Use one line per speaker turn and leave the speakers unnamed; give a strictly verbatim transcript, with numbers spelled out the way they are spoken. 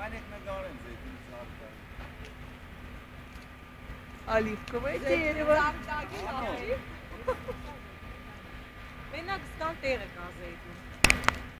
Оливковое дерево.
Vienalga skan tie ir kā zeytini.